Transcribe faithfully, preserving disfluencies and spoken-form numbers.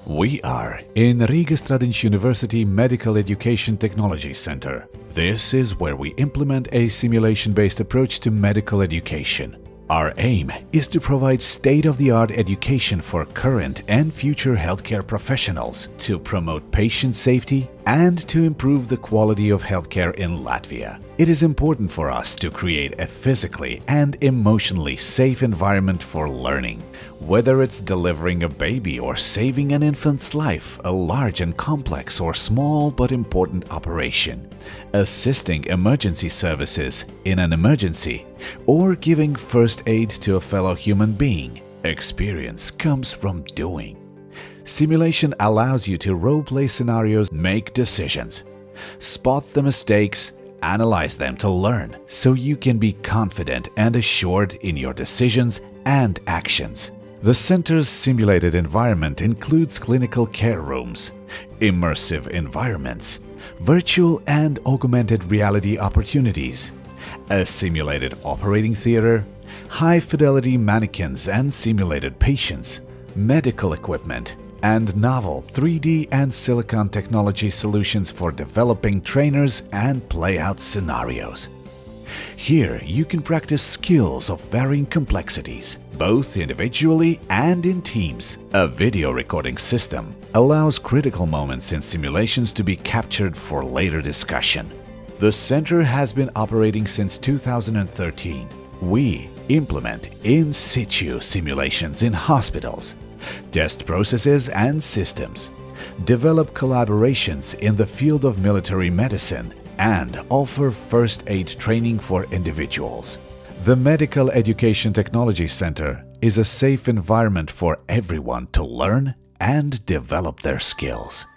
We are in Riga Stradins University Medical Education Technology Center. This is where we implement a simulation-based approach to medical education. Our aim is to provide state-of-the-art education for current and future healthcare professionals to promote patient safety and to improve the quality of healthcare in Latvia. It is important for us to create a physically and emotionally safe environment for learning. Whether it's delivering a baby or saving an infant's life, a large and complex or small but important operation, assisting emergency services in an emergency, or giving first aid to a fellow human being, experience comes from doing. Simulation allows you to role-play scenarios, make decisions, spot the mistakes, analyze them to learn, so you can be confident and assured in your decisions and actions. The center's simulated environment includes clinical care rooms, immersive environments, virtual and augmented reality opportunities, a simulated operating theater, high-fidelity mannequins and simulated patients, medical equipment, and novel three D and silicon technology solutions for developing trainers and play-out scenarios. Here you can practice skills of varying complexities, both individually and in teams. A video recording system allows critical moments in simulations to be captured for later discussion. The center has been operating since two thousand thirteen. We implement in situ simulations in hospitals, test processes and systems, develop collaborations in the field of military medicine, and offer first aid training for individuals. The Medical Education Technology Center is a safe environment for everyone to learn and develop their skills.